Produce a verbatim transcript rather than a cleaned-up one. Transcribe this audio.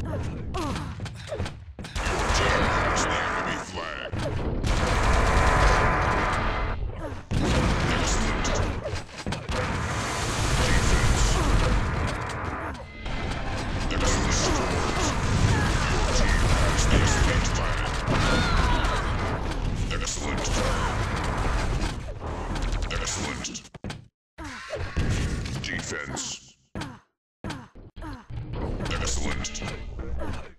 Has the enemy flag. Excellent. Defense. Excellent scores. Your team has the enemy flag. Excellent. Excellent. Defense. Excellent.